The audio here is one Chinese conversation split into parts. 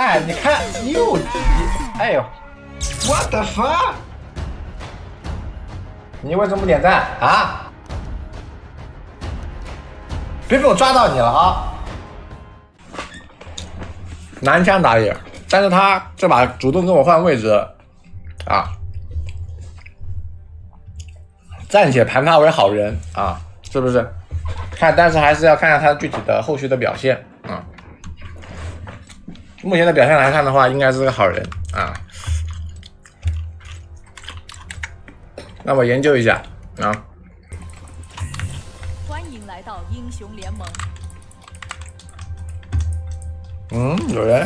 哎，你看6级，哎呦 What the fuck？ 你为什么不点赞啊？别被我抓到你了啊！拿枪打野，但是他这把主动跟我换位置啊，暂且盘他为好人啊，是不是？看，但是还是要看看他具体的后续的表现啊。目前的表现来看的话，应该是个好人啊。那我研究一下啊。 欢迎来到英雄联盟。 有人。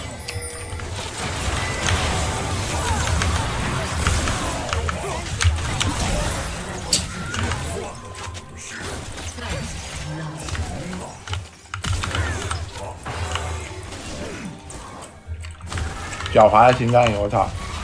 狡猾的秦战友，我操！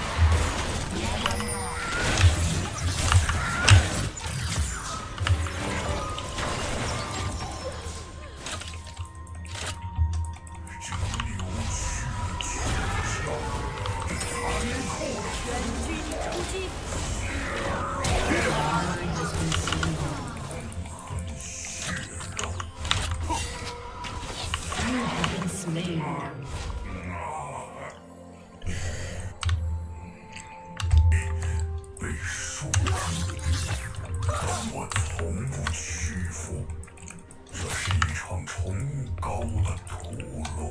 我从不屈服，这是一场崇高的屠戮。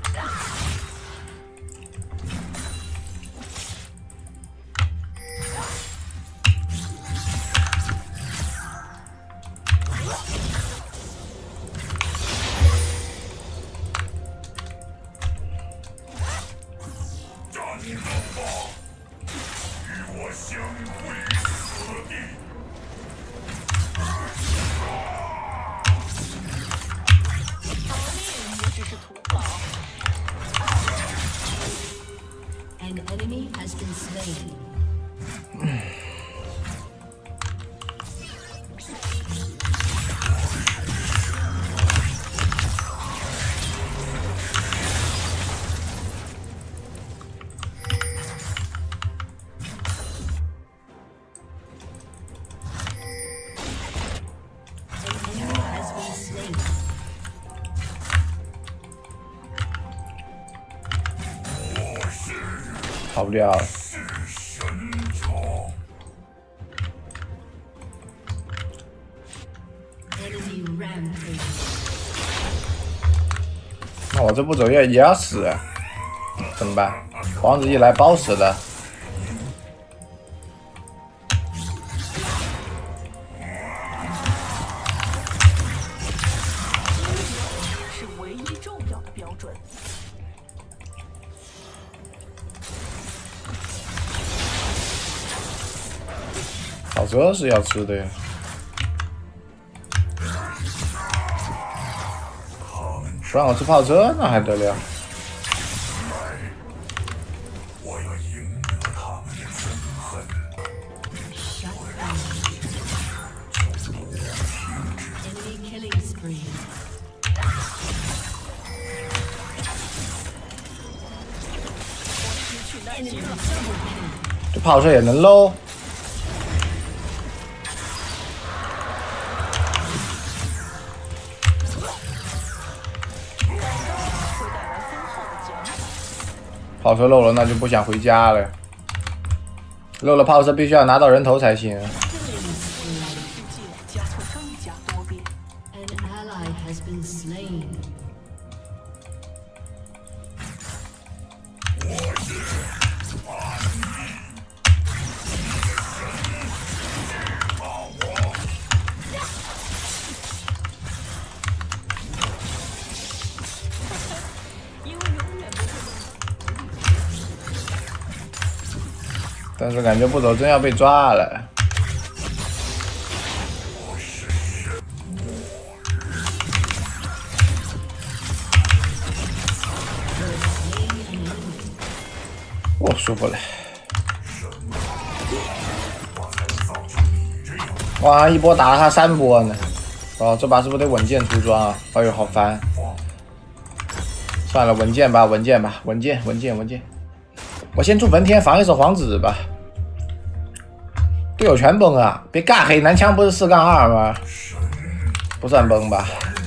战斗吧，与我相会此地。 只是徒劳。 An enemy has been slain. 跑不掉了。那我这不走也要死，怎么办？王子一来包死的。 是唯一重要的标准。 跑车是要吃的呀。不让我吃炮车，那还得了？ 我要赢得他们的憎恨。 Enemy killing spree. 这炮车也能搂？炮车漏了，那就不想回家了。漏了炮车，必须要拿到人头才行。 世界将会更加多变。 An ally has been slain. 但是感觉不走真要被抓了。哦，舒服了。哇，一波打了他3波呢。哦，这把是不是得稳健出装啊？哎呦，好烦。 算了，稳健吧，稳健吧，稳健。我先出焚天，防一手皇子吧。队友全崩啊！别尬黑，男枪不是4-2吗？不算崩吧。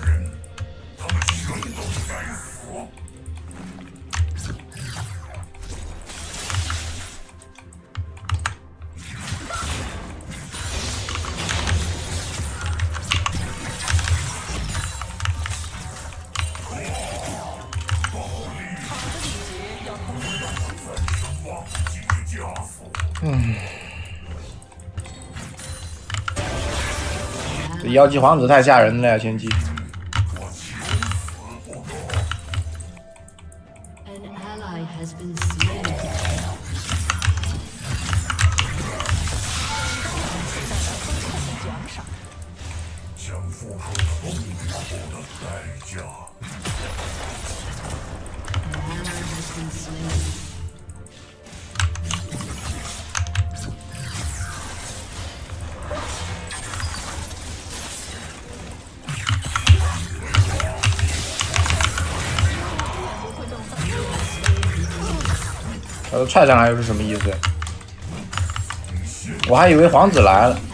这妖姬皇子太吓人了呀，前期。 An ally has been slain. 将付出痛苦的代价。 An ally has been slain. 他都踹上来又是什么意思？我还以为皇子来了，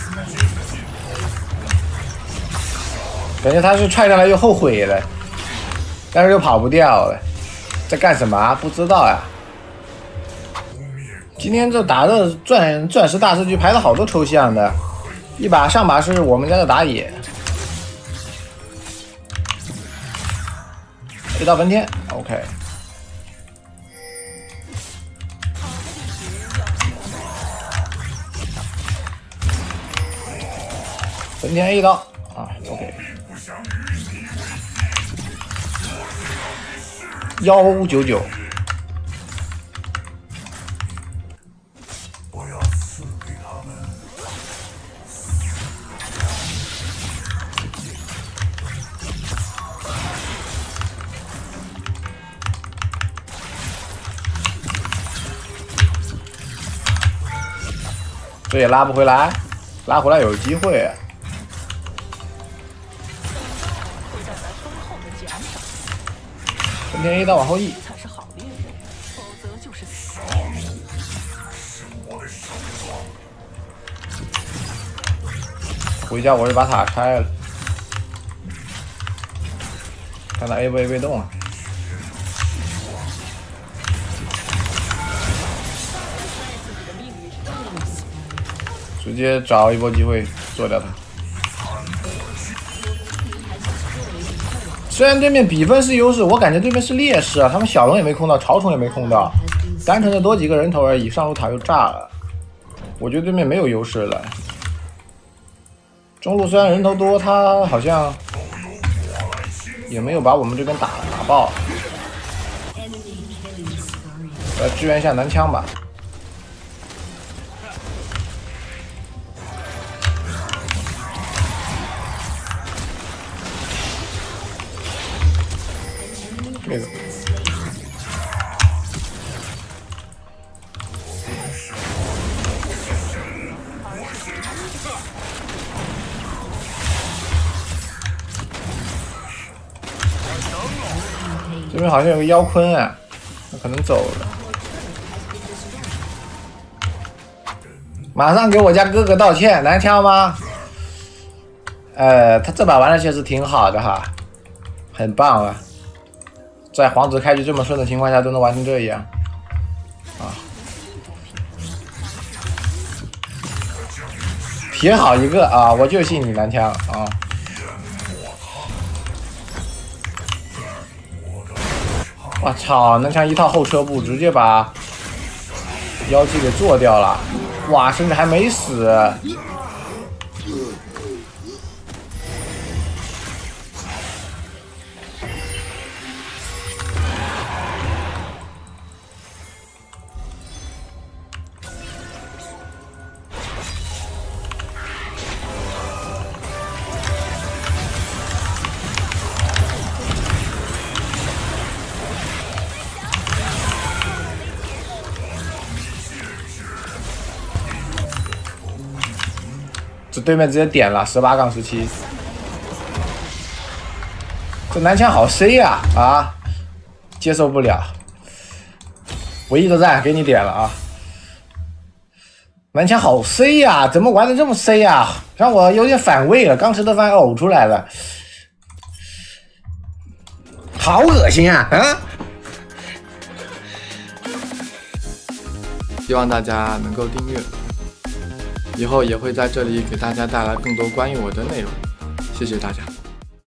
感觉他是踹上来又后悔了，但是又跑不掉了，在干什么啊？不知道呀。今天这打的钻石大师局排了好多抽象的，上把是我们家的打野，一刀焚天 ，OK。 焚天 A 刀啊 ，OK。199。 我要赐给他们。 这也拉不回来，拉回来有机会。 焚天 A 刀往后移， 才是好猎人，否则就是死。 回家我就把塔拆了，看他 A 不 A 被动啊。直接找一波机会做掉他。虽然对面比分是优势，我感觉对面是劣势啊。他们小龙也没控到，潮虫也没控到，单纯的多几个人头而已，上路塔又炸了。我觉得对面没有优势了。中路虽然人头多，他好像也没有把我们这边打爆。来支援一下男枪吧。 这个这边好像有个妖坤啊，那可能走了。马上给我家哥哥道歉，难枪吗？他这把玩的确实挺好的哈，很棒啊。 在皇子开局这么顺的情况下都能玩成这样，啊！铁好一个啊！我就信你男枪啊！我操，男枪一套后车步直接把妖姬给做掉了，哇，甚至还没死。 这对面直接点了18-17，这男枪好 C 呀啊！ 接受不了。唯一的赞给你点了啊！南墙好 C 呀、怎么玩的这么 C 呀、让我有点反胃了，刚吃的饭呕出来了，好恶心啊！啊！ 希望大家能够订阅，以后也会在这里给大家带来更多关于我的内容。谢谢大家。